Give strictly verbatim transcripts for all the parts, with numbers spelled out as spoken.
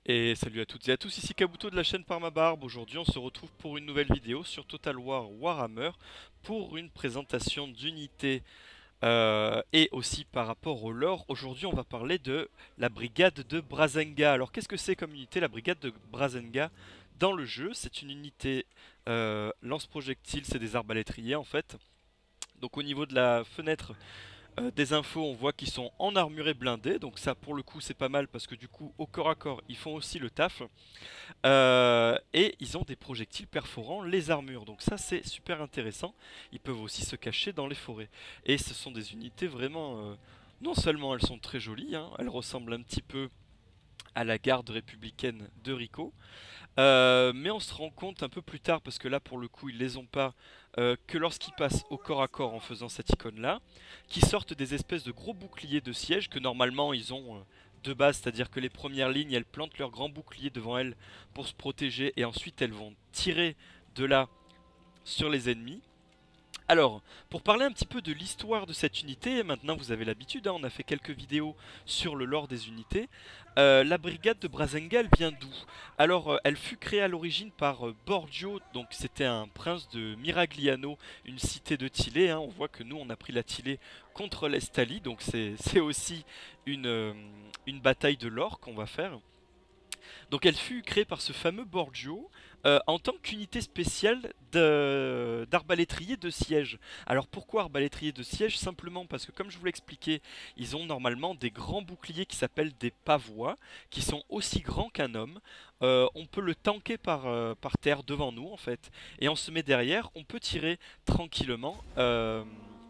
Et salut à toutes et à tous, ici Kabuto de la chaîne Parmabarbe. Aujourd'hui on se retrouve pour une nouvelle vidéo sur Total War Warhammer pour une présentation d'unités euh, et aussi par rapport au lore. Aujourd'hui on va parler de la brigade de Brazenga. Alors qu'est-ce que c'est comme unité la brigade de Brazenga dans le jeu? C'est une unité euh, lance-projectiles, c'est des arbalétriers en fait. Donc au niveau de la fenêtre euh, des infos, on voit qu'ils sont en armuré blindé, donc ça pour le coup c'est pas mal parce que du coup au corps à corps ils font aussi le taf. Euh, et ils ont des projectiles perforant les armures, donc ça c'est super intéressant. Ils peuvent aussi se cacher dans les forêts. Et ce sont des unités vraiment... euh, non seulement elles sont très jolies, hein, elles ressemblent un petit peu à la garde républicaine de Rico, euh, mais on se rend compte un peu plus tard, parce que là pour le coup ils les ont pas, euh, que lorsqu'ils passent au corps à corps en faisant cette icône là, qui sortent des espèces de gros boucliers de siège que normalement ils ont euh, de base, c'est-à-dire que les premières lignes elles plantent leurs grands boucliers devant elles pour se protéger et ensuite elles vont tirer de là sur les ennemis. Alors, pour parler un petit peu de l'histoire de cette unité, maintenant vous avez l'habitude, hein, on a fait quelques vidéos sur le lore des unités. Euh, la brigade de Brazenga, elle vient d'où? Alors, euh, elle fut créée à l'origine par euh, Borgio, donc c'était un prince de Miragliano, une cité de Tillé. Hein. On voit que nous, on a pris la Tillé contre l'Estali, donc c'est c'est aussi une, euh, une bataille de lore qu'on va faire. Donc elle fut créée par ce fameux Borgio euh, en tant qu'unité spéciale de- d'arbalétrier de siège. Alors pourquoi arbalétrier de siège? Simplement parce que comme je vous l'expliquais, ils ont normalement des grands boucliers qui s'appellent des pavois, qui sont aussi grands qu'un homme. Euh, on peut le tanker par, euh, par terre devant nous en fait. Et on se met derrière, on peut tirer tranquillement. euh,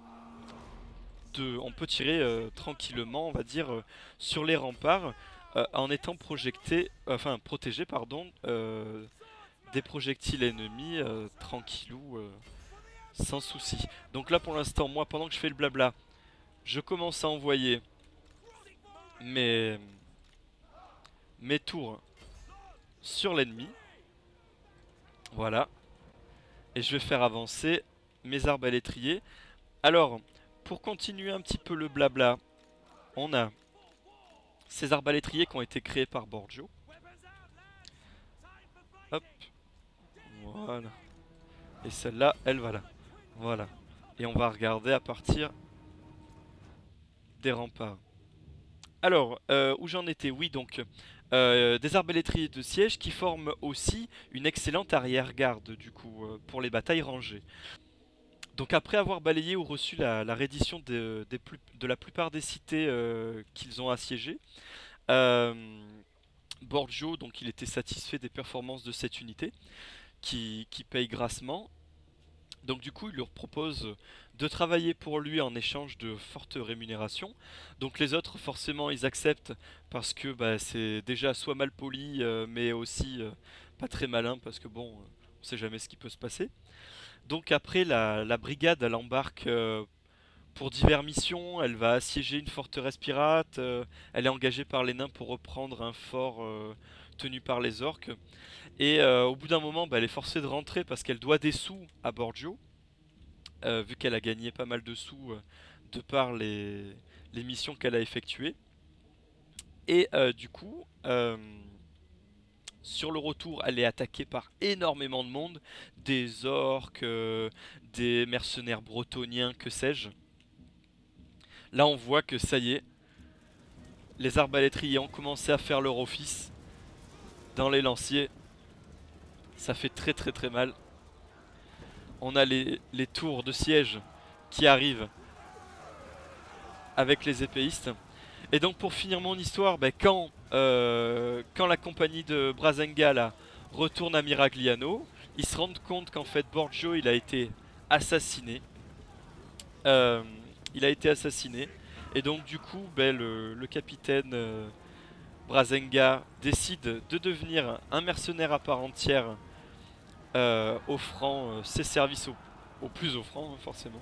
de- on peut tirer euh, tranquillement, on va dire, euh, sur les remparts euh, en étant projeté, enfin protégé, pardon, euh, des projectiles ennemis, euh, tranquillou, euh, sans souci. Donc là, pour l'instant, moi, pendant que je fais le blabla, je commence à envoyer mes, mes tours sur l'ennemi. Voilà. Et je vais faire avancer mes arbalétriers. Alors, pour continuer un petit peu le blabla, on a ces arbalétriers qui ont été créés par Borgio. Hop, voilà. Et celle-là, elle va là. Voilà. Et on va regarder à partir des remparts. Alors, euh, où j'en étais? Oui, donc, euh, des arbalétriers de siège qui forment aussi une excellente arrière-garde, du coup, euh, pour les batailles rangées. Donc, après avoir balayé ou reçu la, la reddition de, des plus- de la plupart des cités euh, qu'ils ont assiégées, euh, Borgio, donc, il était satisfait des performances de cette unité, qui, qui paye grassement. Donc du coup, il leur propose de travailler pour lui en échange de fortes rémunérations. Donc les autres, forcément, ils acceptent parce que bah, c'est déjà soit mal poli, euh, mais aussi euh, pas très malin parce que bon, euh, on sait jamais ce qui peut se passer. Donc après, la, la brigade, elle embarque euh, pour diverses missions. Elle va assiéger une forteresse pirate. Euh, elle est engagée par les nains pour reprendre un fort euh, tenu par les orques. Et euh, au bout d'un moment, bah, elle est forcée de rentrer parce qu'elle doit des sous à Borgio. Euh, vu qu'elle a gagné pas mal de sous euh, de par les, les missions qu'elle a effectuées. Et euh, du coup, euh, sur le retour, elle est attaquée par énormément de monde, des orques, euh, des mercenaires bretoniens, que sais-je. Là, on voit que ça y est, les arbalétriers ont commencé à faire leur office dans les lanciers. Ça fait très très très mal. On a les, les tours de siège qui arrivent avec les épéistes. Et donc pour finir mon histoire, bah, quand, euh, quand la compagnie de Brazenga là, retourne à Miragliano, ils se rendent compte qu'en fait Borgio il a été assassiné. Euh, il a été assassiné. Et donc du coup bah, le, le capitaine euh, Brazenga décide de devenir un mercenaire à part entière, euh, offrant euh, ses services au, au plus offrant hein, forcément.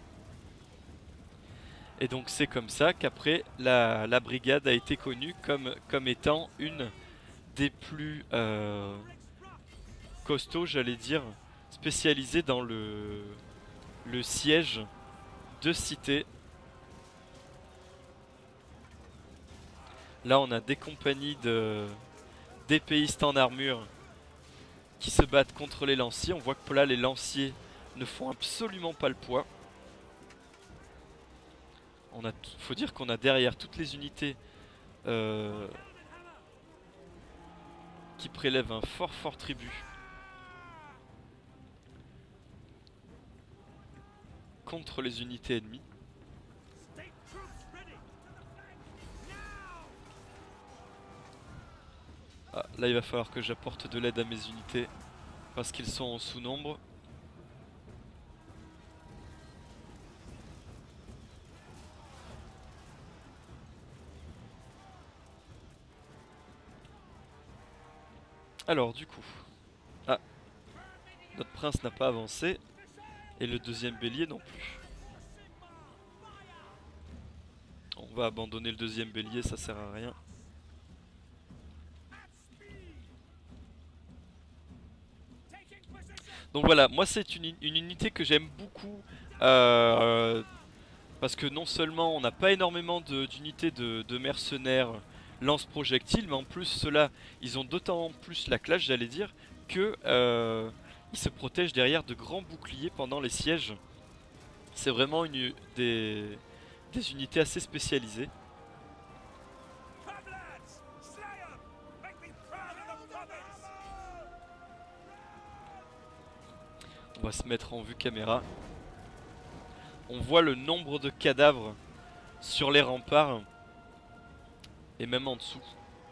Et donc c'est comme ça qu'après la, la brigade a été connue comme, comme étant une des plus euh, costauds, j'allais dire, spécialisée dans le, le siège de cité. Là on a des compagnies de, d'épéistes en armure qui se battent contre les lanciers. On voit que là les lanciers ne font absolument pas le poids. On a, faut dire qu'on a derrière toutes les unités euh, qui prélèvent un fort fort tribut contre les unités ennemies. Ah, là il va falloir que j'apporte de l'aide à mes unités parce qu'ils sont en sous-nombre. Alors du coup, ah, notre prince n'a pas avancé et le deuxième bélier non plus. On va abandonner le deuxième bélier, ça sert à rien. Donc voilà, moi c'est une, une unité que j'aime beaucoup euh, parce que non seulement on n'a pas énormément d'unités de, de, de mercenaires lance-projectiles, mais en plus ceux-là, ils ont d'autant plus la classe, j'allais dire, que euh, ils se protègent derrière de grands boucliers pendant les sièges. C'est vraiment une, des, des unités assez spécialisées. On va se mettre en vue caméra. On voit le nombre de cadavres sur les remparts et même en dessous.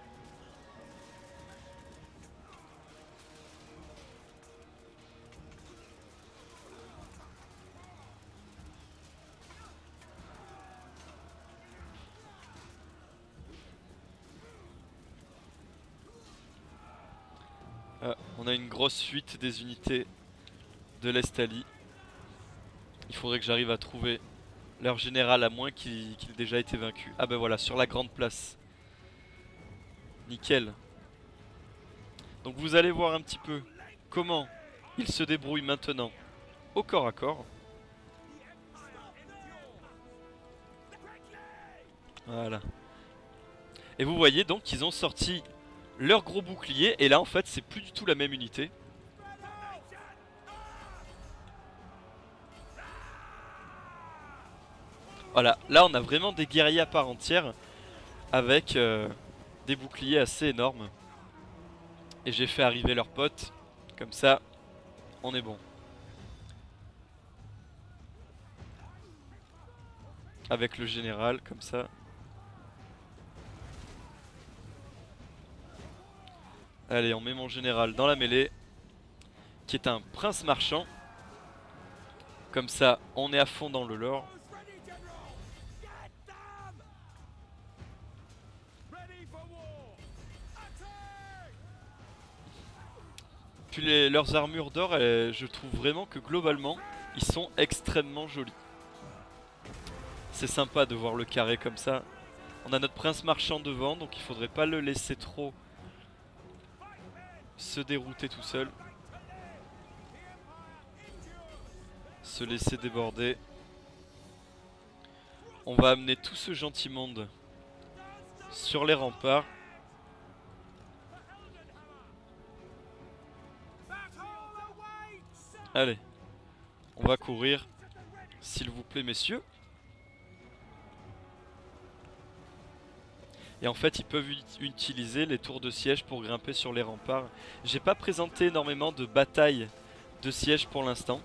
Ah, on a une grosse fuite des unités de l'Estalie. Il faudrait que j'arrive à trouver leur général à moins qu'il qu'il ait déjà été vaincu. Ah ben voilà, sur la grande place. Nickel. Donc vous allez voir un petit peu comment il se débrouille maintenant au corps à corps. Voilà. Et vous voyez donc qu'ils ont sorti leur gros bouclier et là en fait c'est plus du tout la même unité. Voilà, là on a vraiment des guerriers à part entière avec euh, des boucliers assez énormes. Et j'ai fait arriver leurs potes, comme ça on est bon. Avec le général, comme ça. Allez, on met mon général dans la mêlée, qui est un prince marchand. Comme ça, on est à fond dans le lore. Puis les, leurs armures d'or, je trouve vraiment que globalement, ils sont extrêmement jolis. C'est sympa de voir le carré comme ça. On a notre prince marchand devant, donc il faudrait pas le laisser trop se dérouter tout seul. Se laisser déborder. On va amener tout ce gentil monde sur les remparts. Allez, on va courir, s'il vous plaît messieurs. Et en fait ils peuvent utiliser les tours de siège pour grimper sur les remparts. J'ai pas présenté énormément de batailles de siège pour l'instant,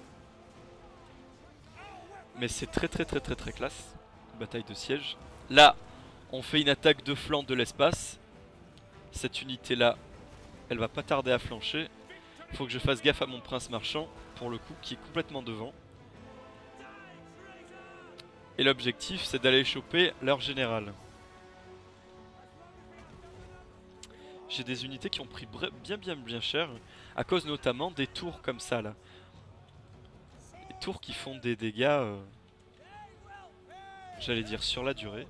mais c'est très très très très très classe. Bataille de siège. Là on fait une attaque de flanc de l'espace. Cette unité là, elle va pas tarder à flancher. Il faut que je fasse gaffe à mon prince marchand, pour le coup, qui est complètement devant. Et l'objectif c'est d'aller choper leur général. J'ai des unités qui ont pris bien bien bien cher, à cause notamment des tours comme ça là. Des tours qui font des dégâts, euh, j'allais dire sur la durée.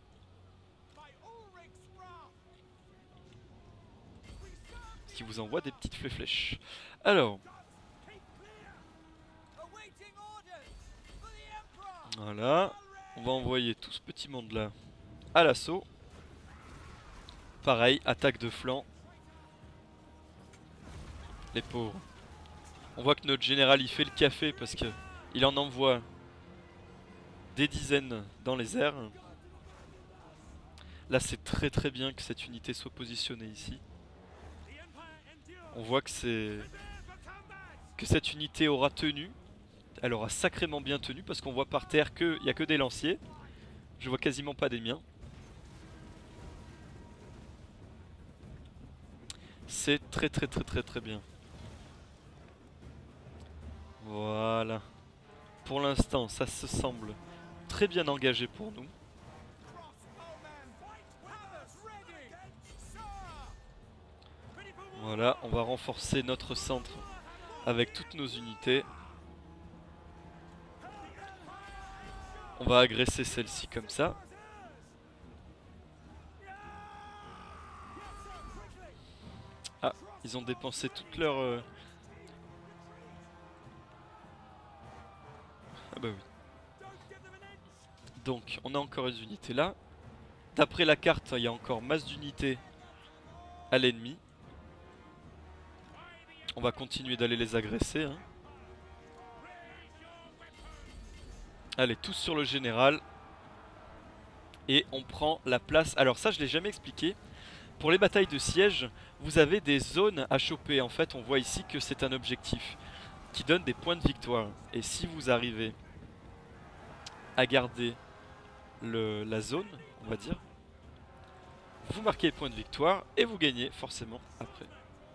Qui vous envoie des petites flèches. Alors. Voilà. On va envoyer tout ce petit monde là à l'assaut. Pareil, attaque de flanc. les pauvres. On voit que notre général il fait le café parce que il en envoie des dizaines dans les airs. Là c'est très très bien que cette unité soit positionnée ici. On voit que c'est que cette unité aura tenu. Elle aura sacrément bien tenu parce qu'on voit par terre qu'il n'y a que des lanciers. Je vois quasiment pas des miens. C'est très très très très très bien. Voilà. Pour l'instant, ça se semble très bien engagé pour nous. Voilà, on va renforcer notre centre avec toutes nos unités. On va agresser celle-ci comme ça. Ah, ils ont dépensé toute leur... Euh... Ah bah oui. Donc, on a encore une unité là. D'après la carte, il y a encore masse d'unités à l'ennemi. On va continuer d'aller les agresser. Hein. Allez, tous sur le général. Et on prend la place. Alors ça, je l'ai jamais expliqué. Pour les batailles de siège, vous avez des zones à choper. En fait, on voit ici que c'est un objectif qui donne des points de victoire. Et si vous arrivez à garder le, la zone, on va dire, vous marquez les points de victoire et vous gagnez forcément après.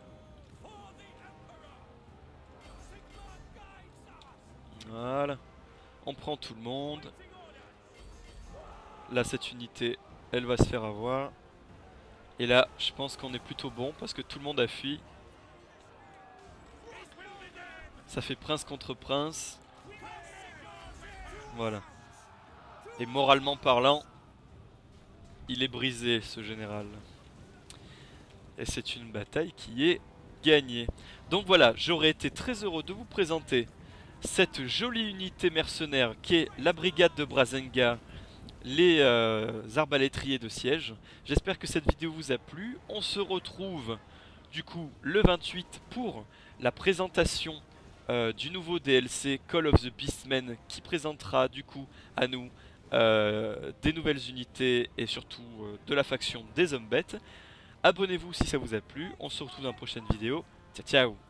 Voilà. On prend tout le monde. Là, cette unité, elle va se faire avoir. Et là, je pense qu'on est plutôt bon parce que tout le monde a fui. Ça fait prince contre prince. Voilà. Et moralement parlant, il est brisé, ce général. Et c'est une bataille qui est gagnée. Donc voilà, j'aurais été très heureux de vous présenter cette jolie unité mercenaire qui est la brigade de Brazenga, les euh, arbalétriers de siège. J'espère que cette vidéo vous a plu. On se retrouve du coup le vingt-huit pour la présentation euh, du nouveau D L C Call of the Beastmen qui présentera du coup à nous euh, des nouvelles unités et surtout euh, de la faction des hommes bêtes. Abonnez-vous si ça vous a plu. On se retrouve dans la prochaine vidéo. Ciao ciao.